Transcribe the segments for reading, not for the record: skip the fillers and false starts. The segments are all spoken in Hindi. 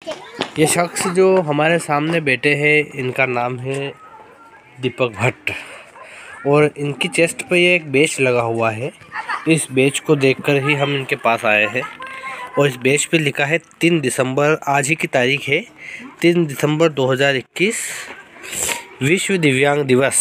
ये शख्स जो हमारे सामने बैठे हैं इनका नाम है दीपक भट्ट और इनकी चेस्ट पे ये एक बैच लगा हुआ है। इस बैच को देखकर ही हम इनके पास आए हैं और इस बैच पे लिखा है 3 दिसंबर, आज ही की तारीख है 3 दिसंबर 2021 विश्व दिव्यांग दिवस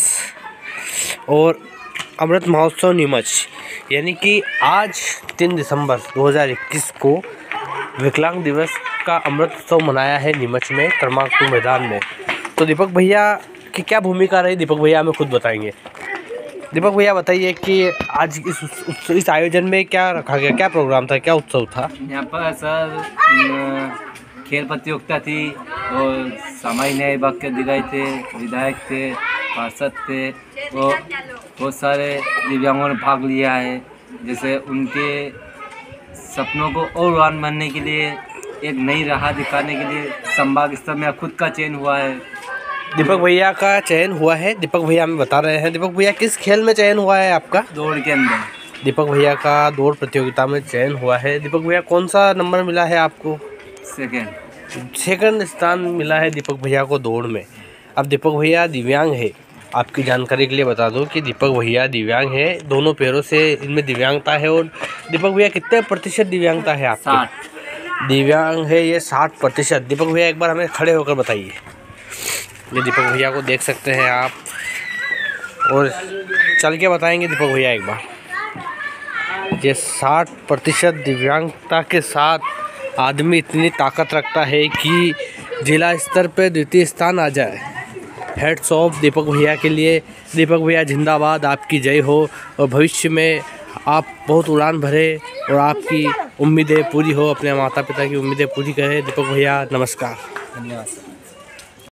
और अमृत महोत्सव नीमच, यानी कि आज 3 दिसंबर 2021 को विकलांग दिवस का अमृत उत्सव मनाया है नीमच में क्रमांक 2 मैदान में। तो दीपक भैया की क्या भूमिका रही, दीपक भैया हमें खुद बताएंगे। दीपक भैया बताइए कि आज इस आयोजन में क्या रखा गया, क्या प्रोग्राम था, क्या उत्सव था? यहाँ पर सर खेल प्रतियोगिता थी और सामाजिक न्याय विभाग के अधिकारी थे, विधायक थे, पार्षद थे और बहुत सारे दिव्यांगों ने भाग लिया है। जैसे उनके सपनों को और उड़ान भरने के लिए, एक नई राह दिखाने के लिए संभाग स्तर में खुद का चयन हुआ है। दीपक भैया का चयन हुआ है, दीपक भैया हमें बता रहे हैं। दीपक भैया किस खेल में चयन हुआ है आपका? दौड़ के अंदर दीपक भैया का दौड़ प्रतियोगिता में चयन हुआ है। दीपक भैया कौन सा नंबर मिला है आपको? सेकंड स्थान मिला है दीपक भैया को दौड़ में। अब दीपक भैया दिव्यांग है, आपकी जानकारी के लिए बता दूं कि दीपक भैया दिव्यांग है, दोनों पैरों से इनमें दिव्यांगता है। और दीपक भैया कितने प्रतिशत दिव्यांगता है आपकी? 60 दिव्यांग है ये 60%। दीपक भैया एक बार हमें खड़े होकर बताइए। ये दीपक भैया को देख सकते हैं आप और चल के बताएंगे दीपक भैया एक बार। ये 60% दिव्यांगता के साथ आदमी इतनी ताकत रखता है कि जिला स्तर पे द्वितीय स्थान आ जाए। हेड्स ऑफ दीपक भैया के लिए। दीपक भैया जिंदाबाद, आपकी जय हो और भविष्य में आप बहुत उड़ान भरे और आपकी उम्मीदें पूरी हो, अपने माता पिता की उम्मीदें पूरी करें। दीपक भैया नमस्कार। धन्यवाद।